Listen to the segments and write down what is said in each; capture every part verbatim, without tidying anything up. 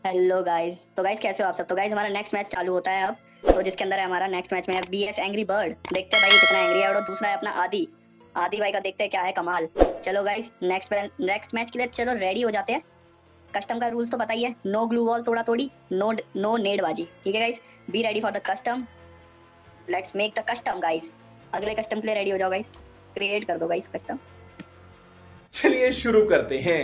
Hello guys. तो guys कैसे हो आप सब। तो गाइस हमारा नेक्स्ट मैच चालू होता है अब, तो जिसके अंदर है हमारा नेक्स्ट मैच में है बीएस एंग्री बर्ड। देखते हैं भाई कितना एंग्री है। और दूसरा है अपना आदि आदि भाई का, देखते हैं क्या है कमाल। चलो गाइस नेक्स्ट नेक्स्ट मैच के लिए चलो रेडी हो जाते हैं। कस्टम का रूल्स तो बताइए, नो ग्लू वॉल तोड़ा तोड़ी, नो नो नेडबाजी। ठीक है guys, be ready for the custom. Let's make the custom guys. अगले कस्टम के लिए रेडी हो जाओ गाइस, क्रिएट कर दो गाइस कस्टम। चलिए शुरू करते हैं।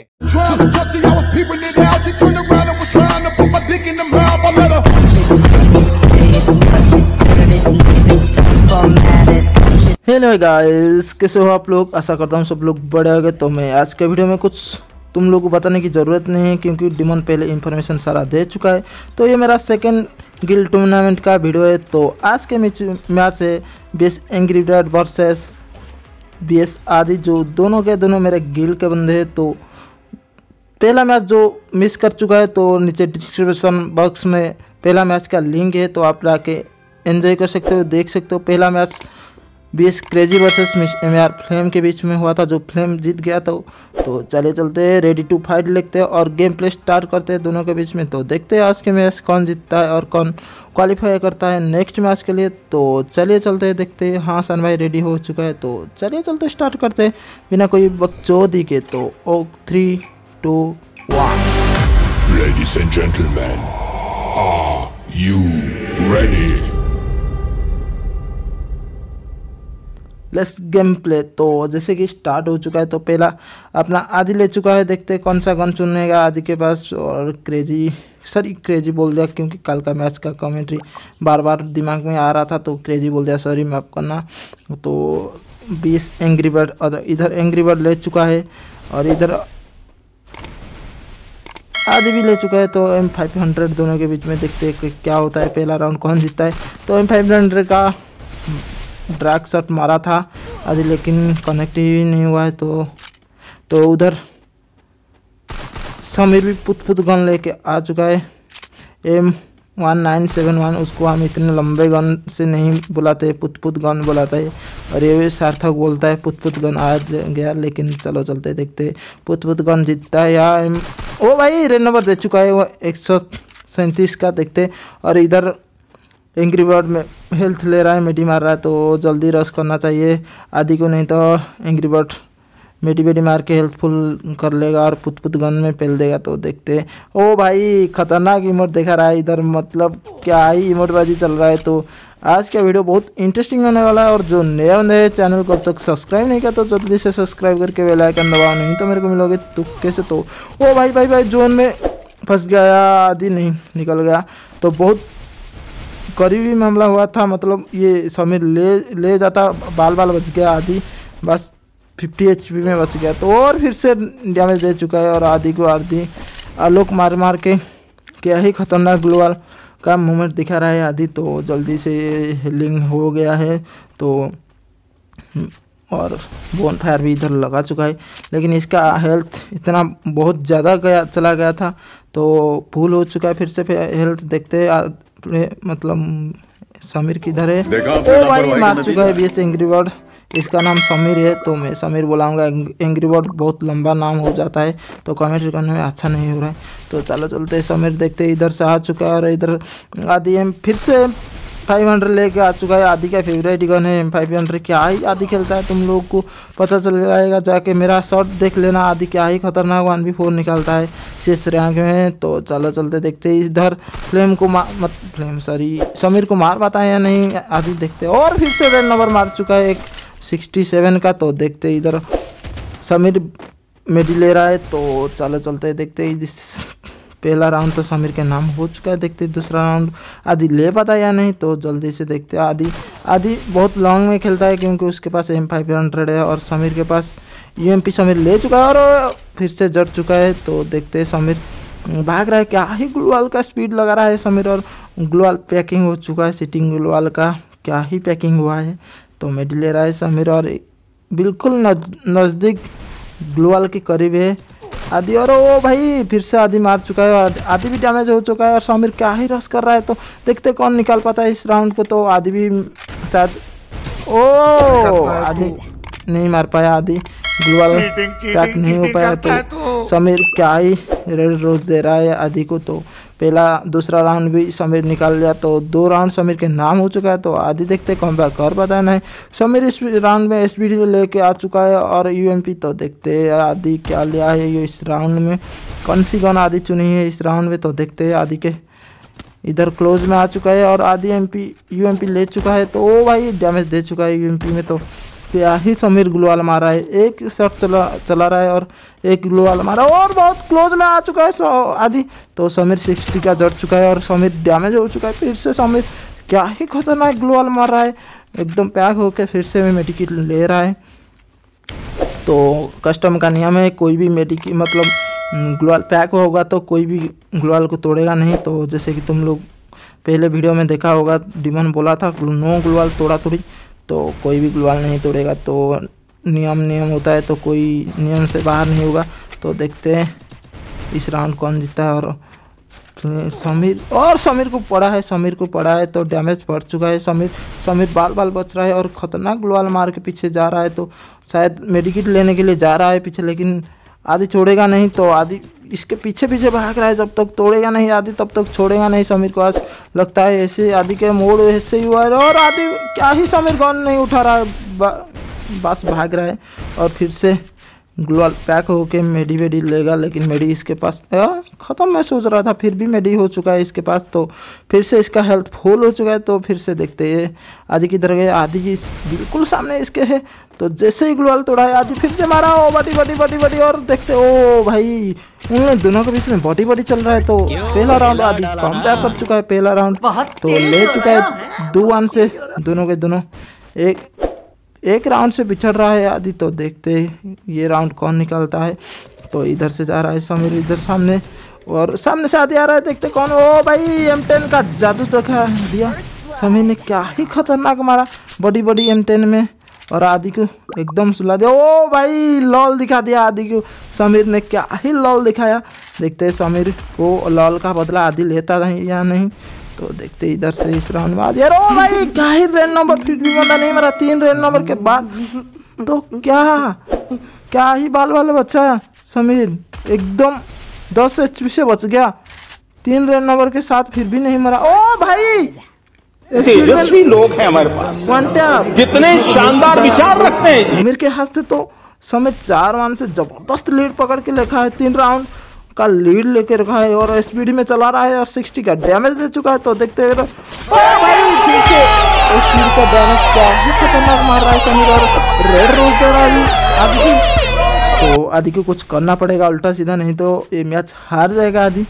हेलो गाइस, कैसे हो आप लोग। आशा करता हूँ सब लोग बड़े हो गए। तो मैं आज के वीडियो में कुछ तुम लोग को बताने की ज़रूरत नहीं है, क्योंकि डिमन पहले इन्फॉर्मेशन सारा दे चुका है। तो ये मेरा सेकंड गिल्ड टूर्नामेंट का वीडियो है। तो आज के मैच मैच है BS angry bird versus BS Aadi, जो दोनों के दोनों मेरे गिल्ड के बंदे हैं। तो पहला मैच जो मिस कर चुका है तो नीचे डिस्क्रिप्शन बॉक्स में पहला मैच का लिंक है, तो आप जाके एंजॉय कर सकते हो, देख सकते हो। पहला match BS crazy versus M R flame के बीच में हुआ था, जो फ्लेम जीत गया था। तो चले चलते हैं, रेडी टू फाइट लिखते हैं और गेम प्ले स्टार्ट करते हैं दोनों के बीच में। तो देखते हैं आज के मैच कौन जीतता है और कौन क्वालिफाई करता है नेक्स्ट मैच के लिए। तो चलिए चलते हैं, देखते हैं। हाँ सन भाई रेडी हो चुका है, तो चलिए चलते स्टार्ट करते हैं बिना कोई बकचोदी के। तो oh three two one. Ladies and gentlemen, are you ready? Let's game play. तो जैसे कि स्टार्ट हो चुका है, तो पहला अपना आदि ले चुका है। देखते हैं कौन सा गन चुनेगा आदि के पास। और क्रेजी सॉरी क्रेजी बोल दिया, क्योंकि कल का मैच का कमेंट्री बार बार दिमाग में आ रहा था, तो क्रेजी बोल दिया, सॉरी माफ करना। तो बीस एंग्री बर्ड और इधर एंग्री बर्ड ले चुका है और इधर आदि भी ले चुका है। तो एम फाइव हंड्रेड दोनों के बीच में देखते हैं कि क्या होता है, पहला राउंड कौन जीतता है। तो एम फाइव हंड्रेड का ड्रैग शॉट मारा था आदि, लेकिन कनेक्ट ही नहीं हुआ है। तो तो उधर समीर भी पुत पुत गन लेके आ चुका है, M one nine seven one. उसको हम इतने लंबे गन से नहीं बुलाते, पुत पुत गन बुलाता है। और ये भी सार्थक बोलता है पुत पुत गन आ गया। लेकिन चलो चलते देखते पुत पुत गन जीतता है या एम। ओ भाई रेड नंबर दे चुका है वो एक सौ सैंतीस का, देखते। और इधर एंग्री बर्ड में हेल्थ ले रहा है, मेडी मार रहा है, तो जल्दी रश करना चाहिए आदि को, नहीं तो एंग्री बर्ड मेडी बेडी मार के हेल्थ फुल कर लेगा और पुत पुत गन में पेल देगा। तो देखते हैं। ओ भाई खतरनाक इमोट देखा रहा है इधर, मतलब क्या ही इमोटबाजी चल रहा है। तो आज का वीडियो बहुत इंटरेस्टिंग होने वाला है। और जो नया बंदे चैनल को अब तक सब्सक्राइब नहीं किया तो जल्दी से सब्सक्राइब करके बेल आइकन दबाओ, नहीं तो मेरे को मिलोगे तुक्के से। तो ओ भाई भाई भाई जोन में फंस गया आदि, नहीं निकल गया। तो बहुत करीबी मामला हुआ था, मतलब ये समीर ले ले जाता, बाल बाल बच गया आदि, बस फिफ्टी एचपी में बच गया। तो और फिर से डैमेज दे चुका है। और आदि को आदि आलोक मार मार के क्या ही खतरनाक ग्लोअल का मूवमेंट दिखा रहा है आदि। तो जल्दी से हीलिंग हो गया है। तो और बोन फायर भी इधर लगा चुका है, लेकिन इसका हेल्थ इतना बहुत ज़्यादा गया चला गया था, तो फुल हो चुका है फिर से हेल्थ। देखते हैं मतलब समीर किधर है। ओ भाई मार चुका है बीएस एंग्री बर्ड, इसका नाम समीर है। तो मैं समीर बुलाऊंगा, एंग्री बर्ड बहुत लंबा नाम हो जाता है, तो कमेंट करने में अच्छा नहीं हो रहा है। तो चलो चलते हैं, समीर देखते हैं इधर से आ चुका है। और इधर आदि एम फिर से फाइव हंड्रेड लेके आ चुका है। आदि का फेवरेट गन है एम फाइव हंड्रेड। क्या ही आदि खेलता है तुम लोग को पता चल जाएगा, जाके मेरा शॉट देख लेना। आदि क्या ही खतरनाक वन बी फोर निकालता है शेष रैंक में। तो चलो चलते देखते हैं इधर फ्लेम को मार मत फ्लेम सॉरी समीर को मार पाता है या नहीं आदि, देखते। और फिर से रेड नंबर मार चुका है एक सिक्सटी सेवन का। तो देखते इधर समीर मेडी ले रहा है। तो चलो चलते देखते हैं। जिस पहला राउंड तो समीर के नाम हो चुका है, देखते दूसरा राउंड आदि ले पाता है या नहीं। तो जल्दी से देखते हैं। आदि आदि बहुत लॉन्ग में खेलता है, क्योंकि उसके पास एम फाइव हंड्रेड है और समीर के पास यूएमपी समीर ले चुका है और फिर से जड़ चुका है। तो देखते हैं समीर भाग रहा है, क्या ही ग्लोअल का स्पीड लगा रहा है समीर। और ग्लोअल पैकिंग हो चुका है, सिटिंग ग्लोअल का क्या ही पैकिंग हुआ है। तो मेडी ले रहा है समीर और बिल्कुल नज़दीक ग्लोअल के करीब है आदि। और ओ भाई फिर से आदि मार चुका है और आदि भी डैमेज हो चुका है। और समीर क्या ही रश कर रहा है। तो देखते कौन निकाल पाता है इस राउंड को। तो आदि भी शायद ओ आदि नहीं मार पाया आदि, ग्लूवाल पैक नहीं हो पाया तो समीर क्या ही रेड रोज दे रहा है आदि को। तो पहला दूसरा राउंड भी समीर निकाल लिया, तो दो राउंड समीर के नाम हो चुका है। तो आदि देखते कम बैक कर पाता नहीं। समीर इस राउंड में एस बी डी लेके आ चुका है और यू एम पी। तो देखते हैं आदि क्या लिया है ये इस राउंड में, कौन सी गन आदि चुनी है इस राउंड में। तो देखते हैं आदि के इधर क्लोज में आ चुका है और Aadi M P U M P ले चुका है। तो ओ भाई डैमेज दे चुका है यू एम पी में। तो क्या ही समीर ग्लूवाल मारा है, एक शॉट चला चला रहा है और एक ग्लूवाल मारा और बहुत क्लोज में आ चुका है आदि। तो समीर सिक्सटी का जड़ चुका है और समीर डैमेज हो चुका है। फिर से समीर क्या ही खतरनाक ग्लूवाल मार रहा है, एकदम पैक होकर फिर से में मेडिकिट ले रहा है। तो कस्टम का नियम है, कोई भी मेडिकिट मतलब ग्लूवाल पैक होगा तो कोई भी ग्लूवाल को तोड़ेगा नहीं। तो जैसे कि तुम लोग पहले वीडियो में देखा होगा, डिमन बोला था नो ग्लूवाल तोड़ा तोड़ी, तो कोई भी ग्लूवाल नहीं तोड़ेगा। तो नियम नियम होता है, तो कोई नियम से बाहर नहीं होगा। तो देखते हैं इस राउंड कौन जीता है। और समीर और समीर को पड़ा है, समीर को पड़ा है तो डैमेज पड़ चुका है। समीर समीर बाल बाल बच रहा है और ख़तरनाक ग्लूवाल मार के पीछे जा रहा है। तो शायद मेडिकिट लेने के लिए जा रहा है पीछे, लेकिन आदि छोड़ेगा नहीं। तो आदि इसके पीछे पीछे भाग रहा है, जब तक तोड़ेगा नहीं आदि तब तक छोड़ेगा नहीं समीर को। आज लगता है ऐसे आदि के मोड़ ऐसे ही हुआ है और आदि क्या ही समीर गन नहीं उठा रहा है, बस भाग रहा है। और फिर से ग्लूवाल पैक होके मेडी वेडी लेगा, लेकिन मेडी इसके पास ख़त्म मैं सोच रहा था, फिर भी मेडी हो चुका है इसके पास। तो फिर से इसका हेल्थ फुल हो चुका है। तो फिर से देखते हैं आदि किधर गए। आदि जी बिल्कुल सामने इसके है। तो जैसे ही ग्लूवाल तोड़ा है आदि फिर से मारा, ओ बड़ी बड़ी बड़ी बड़ी और देखते ओ भाई उन दोनों के बीच में बॉडी बॉडी चल रहा है। तो पहला राउंड आदि कम बैक कर चुका है, पहला राउंड तो ले चुका है दो वन से। दोनों के दोनों एक एक राउंड से पिछड़ रहा है आदि। तो देखते ये राउंड कौन निकालता है। तो इधर से जा रहा है समीर, इधर सामने और सामने से आदि आ रहा है, देखते कौन। ओ भाई एम टेन का जादू दिखा दिया समीर ने, क्या ही खतरनाक मारा बड़ी बड़ी एम टेन में और आदि को एकदम सुला दिया। ओ भाई लॉल दिखा दिया आदि को समीर ने, क्या ही लॉल दिखाया। देखते हैं समीर को लॉल का बदला आदि लेता नहीं या नहीं। तो देखते इधर से इस राउंड में आदि, ओ भाई क्या ही रेन नंबर फिर भी बंदा नहीं मरा तीन रेन नंबर के बाद। तो क्या क्या ही बाल वाले बच्चा समीर एकदम दस एच पी से बच गया, तीन रेन नंबर के साथ फिर भी नहीं मरा। ओ भाई तेजस्वी लोग हैं हमारे पास, कितने शानदार विचार रखते हैं। समीर के हाथ से तो समीर चार वन से जबरदस्त लीड पकड़ के रखा है, तीन राउंड का लीड लेके रखा है और स्पीड में चला रहा है और साठ का डैमेज दे चुका है। तो देखते हैं भाई फिर से स्पीड का डैमेज क्या ही खतरनाक मार रहा है समीर और रेड रोज दे रहा है आदि। तो आदि को कुछ करना पड़ेगा उल्टा सीधा, नहीं तो ये मैच हार जाएगा आदि।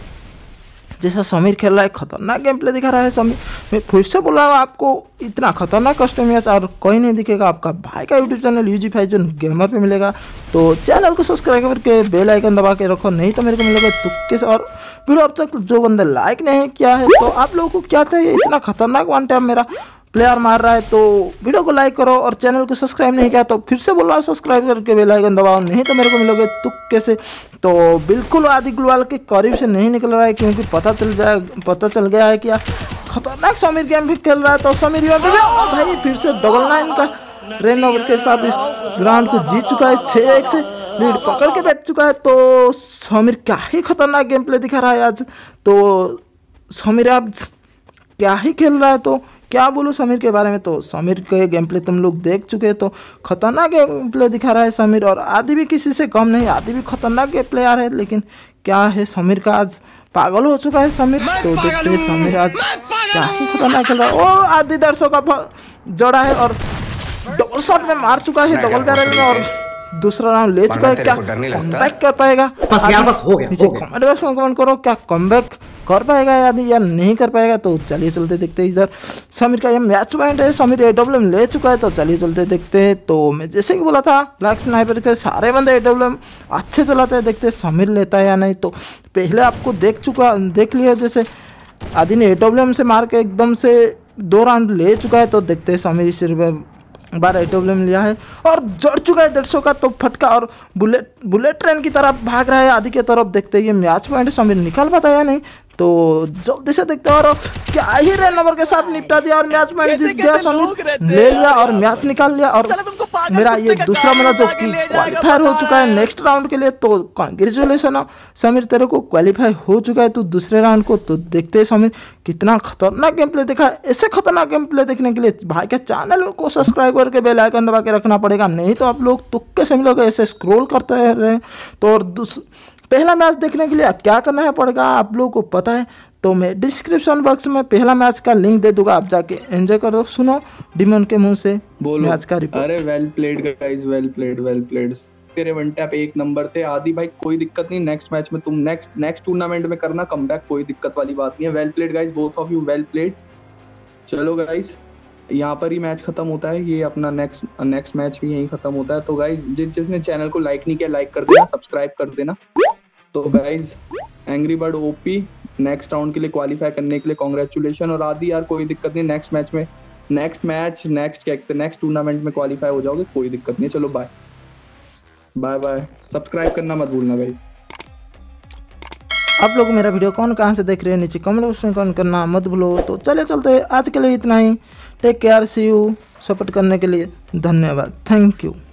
जैसा समीर खेल रहा है खतरनाक गेम प्ले दिखा रहा है समीर। मैं फिर से बोल रहा हूँ आपको, इतना खतरनाक कस्टम मैच और कोई नहीं दिखेगा। आपका भाई का YouTube channel UG Faizan gamer पे मिलेगा। तो चैनल को सब्सक्राइब करके बेल आइकन दबा के रखो, नहीं तो मेरे को मिलेगा तुक्के से। और वीडियो अब तक जो बंदे लाइक नहीं किया है, तो आप लोगों को क्या चाहिए, इतना खतरनाक वन टाइम मेरा प्लेयर मार रहा है। तो वीडियो को लाइक करो और चैनल को सब्सक्राइब नहीं किया तो फिर से बोल रहा हूँ सब्सक्राइब करके बेल आइकन दबाओ, नहीं तो मेरे को मिलोगे तुक्के से। तो बिल्कुल आदि ग्लूवाल के करीब से नहीं निकल रहा है, क्योंकि पता चल जाए पता चल गया है कि खतरनाक समीर गेम भी खेल रहा है। तो समीर भाई फिर से डबल नाइन का रेन ओवर के साथ इस राउंड को जीत चुका है, छः एक से लीड पकड़ के बैठ चुका है। तो समीर क्या ही खतरनाक गेम प्ले दिखा रहा है आज। तो समीर आज क्या ही खेल रहा है, तो क्या बोलूँ समीर के बारे में। तो समीर के गेम प्ले तुम लोग देख चुके हैं, तो खतरनाक गेम प्ले दिखा रहा है समीर। और आदि भी किसी से कम नहीं, आदि भी खतरनाक गेम प्लेयर है, लेकिन क्या है समीर का आज पागल हो चुका है समीर। तो देखते हैं समीर आज क्या ही खतरनाक खेल रहा है। ओ आदि दर्शकों का जोड़ा है और डबल शॉट में मार चुका है, डबल बैरल में, और दूसरा राउंड ले चुका है। क्या कमबैक कर पाएगा? बस यार बस हो गया। नीचे कमेंट बॉक्स में कमेंट करो, क्या कमबैक कर पाएगा यदि या नहीं कर पाएगा। तो चलिए चलते देखते हैं। इधर समीर का ये मैच पॉइंट है, समीर ए डब्ल्यू एम ले चुका है। तो चलिए चलते देखते हैं। तो मैं जैसे कि बोला था ब्लैक स्नाइपर के सारे बंदे ए डब्ल्यू एम अच्छे चलाते हैं, देखते हैं समीर लेता है या नहीं। तो पहले आपको देख चुका देख लिया, जैसे आदि ने ए डब्ल्यू एम से मार के एकदम से दो राउंड ले चुका है। तो देखते हैं समीर सिर्फ बार ए डब्ल्यू एम लिया है और जड़ चुका है डेढ़ सौ का। तो फटका और बुलेट बुलेट ट्रेन की तरफ भाग रहा है आदि की तरफ। देखते हैं ये मैच पॉइंट समीर निकाल पाता है या नहीं। तो जल्दी से देखते हैं। और क्या ही रन नंबर के साथ निपटा दिया और मैच में जीत गया समीर, ले लिया और मैच निकाल लिया। और मेरा ये दूसरा मतलब जो कि क्वालिफायर हो चुका है नेक्स्ट राउंड के लिए, तो कांग्रेचुलेसन समीर, तेरे को क्वालिफाई हो चुका है तू दूसरे राउंड को। तो देखते हैं समीर कितना खतरनाक गेम प्ले देखा। ऐसे खतरनाक गेम प्ले देखने के लिए भाई के चैनल को सब्सक्राइब करके बेल आइकन दबा के रखना पड़ेगा, नहीं तो आप लोग तुक्के से मिलोगे ऐसे स्क्रॉल करते रहे। तो और पहला मैच देखने के लिए क्या करना है पड़ेगा आप लोगों को पता है, तो मैं डिस्क्रिप्शन बॉक्स में पहला मैच का लिंक दे दूंगा, आप जाके एंजॉय कर दो। सुनो डिमन के मुंह से मैच का रिपोर्ट। अरे well played guys, well played well played. तेरे वन टैप एक नंबर थे। आदि भाई कोई दिक्कत नहीं, नेक्स्ट मैच में तुम नेक्स्ट नेक्स्ट टूर्नामेंट में करना कमबैक, कोई दिक्कत वाली बात नहीं है। Well played guys, both of you well played. चलो गाइस यहाँ पर ही मैच खत्म होता है, ये अपना नेक्स्ट नेक्स्ट मैच भी यहीं खत्म होता है। तो गाइस जिस जिसने चैनल को लाइक नहीं किया लाइक कर देना, सब्सक्राइब कर देना। तो guys angry bird OP next round के लिए क्वालिफाई करने के लिए कांग्रेचुलेशन। और आदि यार कोई दिक्कत नहीं, नेक्स्ट मैच में नेक्स्ट मैच नेक्स्ट क्या कहते हैं नेक्स्ट टूर्नामेंट में क्वालिफाई हो जाओगे, कोई दिक्कत नहीं। चलो बाय बाय बाय, सब्सक्राइब करना मत भूलना गाइस। आप लोग मेरा वीडियो कौन कहाँ से देख रहे हैं नीचे कमेंट बॉक्स में कमेंट करना मत भूलो। तो चले चलते आज के लिए इतना ही, take care, see you. Support करने के लिए धन्यवाद, थैंक यू।